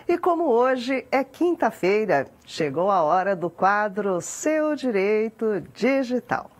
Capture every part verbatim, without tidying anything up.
E como hoje é quinta-feira, chegou a hora do quadro Seu Direito Digital.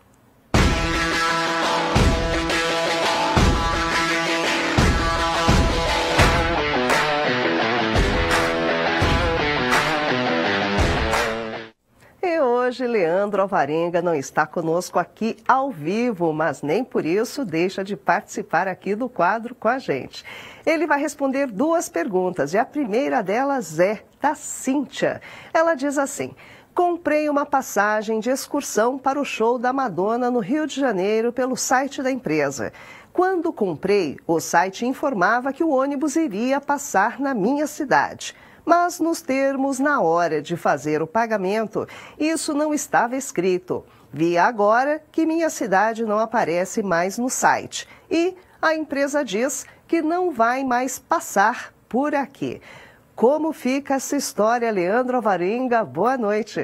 E hoje Leandro Alvarenga não está conosco aqui ao vivo, mas nem por isso deixa de participar aqui do quadro com a gente. Ele vai responder duas perguntas e a primeira delas é da Cíntia. Ela diz assim: comprei uma passagem de excursão para o show da Madonna no Rio de Janeiro pelo site da empresa. Quando comprei, o site informava que o ônibus iria passar na minha cidade. Mas nos termos, na hora de fazer o pagamento, isso não estava escrito. Vi agora que minha cidade não aparece mais no site. E a empresa diz que não vai mais passar por aqui. Como fica essa história, Leandro Alvarenga? Boa noite.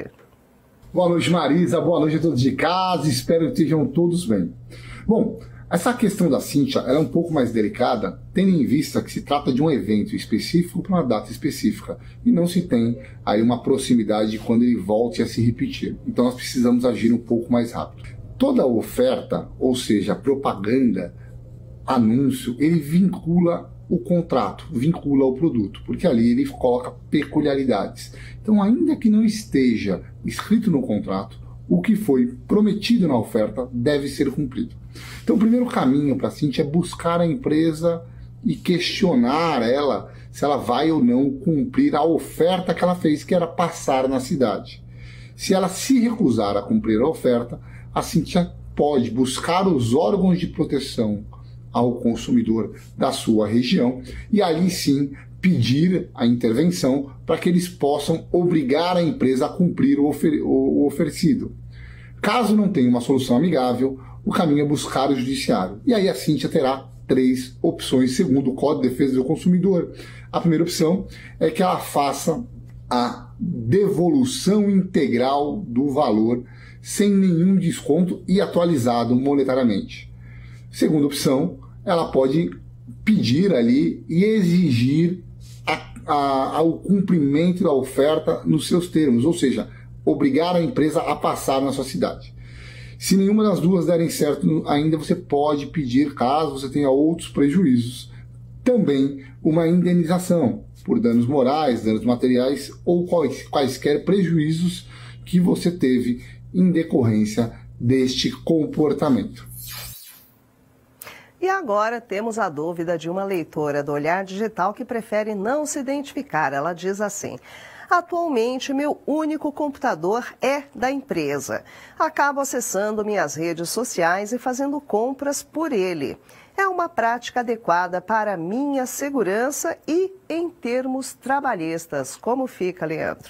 Boa noite, Marisa. Boa noite a todos de casa. Espero que estejam todos bem. Bom, essa questão da Cíntia é um pouco mais delicada, tendo em vista que se trata de um evento específico para uma data específica e não se tem aí uma proximidade de quando ele volte a se repetir. Então nós precisamos agir um pouco mais rápido. Toda oferta, ou seja, propaganda, anúncio, ele vincula o contrato, vincula o produto, porque ali ele coloca peculiaridades. Então, ainda que não esteja escrito no contrato, o que foi prometido na oferta deve ser cumprido. Então, o primeiro caminho para a Cíntia é buscar a empresa e questionar ela se ela vai ou não cumprir a oferta que ela fez, que era passar na cidade. Se ela se recusar a cumprir a oferta, a Cíntia pode buscar os órgãos de proteção ao consumidor da sua região e ali sim pedir a intervenção para que eles possam obrigar a empresa a cumprir o, ofer o oferecido. Caso não tenha uma solução amigável, o caminho é buscar o judiciário. E aí a Cíntia terá três opções segundo o Código de Defesa do Consumidor. A primeira opção é que ela faça a devolução integral do valor sem nenhum desconto e atualizado monetariamente. Segunda opção, ela pode pedir ali e exigir a, a, ao cumprimento da oferta nos seus termos, ou seja, obrigar a empresa a passar na sua cidade. Se nenhuma das duas derem certo, ainda você pode pedir, caso você tenha outros prejuízos, também uma indenização por danos morais, danos materiais ou quais, quaisquer prejuízos que você teve em decorrência deste comportamento. E agora temos a dúvida de uma leitora do Olhar Digital que prefere não se identificar. Ela diz assim: atualmente, meu único computador é da empresa. Acabo acessando minhas redes sociais e fazendo compras por ele. É uma prática adequada para minha segurança e em termos trabalhistas. Como fica, Leandro?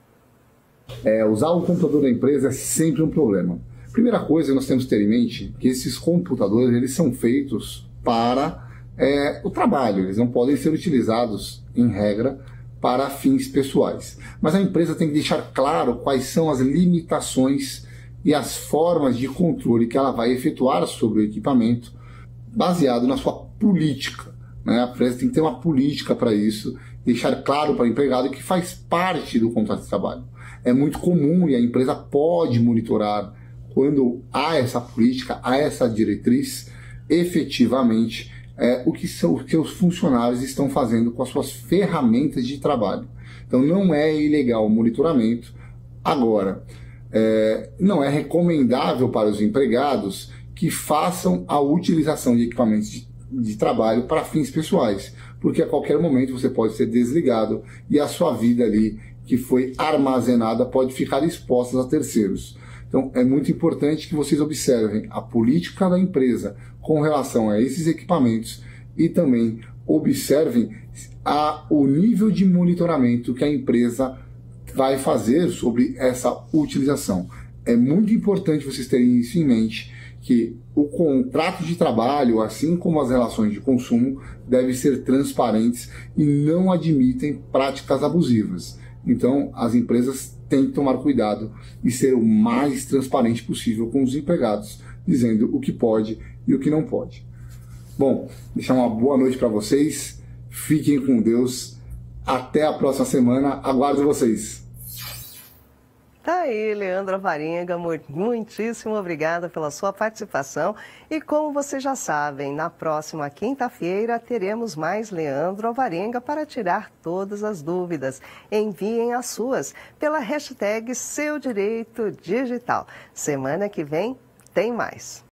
É, usar o computador da empresa é sempre um problema. Primeira coisa que nós temos que ter em mente é que esses computadores eles são feitos para é, o trabalho. Eles não podem ser utilizados, em regra, para fins pessoais. Mas a empresa tem que deixar claro quais são as limitações e as formas de controle que ela vai efetuar sobre o equipamento, baseado na sua política, né? A empresa tem que ter uma política para isso, deixar claro para o empregado que faz parte do contrato de trabalho. É muito comum e a empresa pode monitorar quando há essa política, há essa diretriz, efetivamente, É, o que são, que os funcionários estão fazendo com as suas ferramentas de trabalho. Então não é ilegal o monitoramento. Agora, é, não é recomendável para os empregados que façam a utilização de equipamentos de, de trabalho para fins pessoais, porque a qualquer momento você pode ser desligado e a sua vida ali, que foi armazenada, pode ficar exposta a terceiros. Então é muito importante que vocês observem a política da empresa com relação a esses equipamentos e também observem a, o nível de monitoramento que a empresa vai fazer sobre essa utilização. É muito importante vocês terem isso em mente, que o contrato de trabalho, assim como as relações de consumo, devem ser transparentes e não admitem práticas abusivas. Então, as empresas têm que tomar cuidado e ser o mais transparente possível com os empregados, dizendo o que pode e o que não pode. Bom, deixar uma boa noite para vocês, fiquem com Deus, Até a próxima semana. Aguardo vocês. Tá aí, Leandro Alvarenga, muitíssimo obrigada pela sua participação. E como vocês já sabem, na próxima quinta-feira teremos mais Leandro Alvarenga para tirar todas as dúvidas. Enviem as suas pela hashtag Seu Direito Digital. Semana que vem tem mais.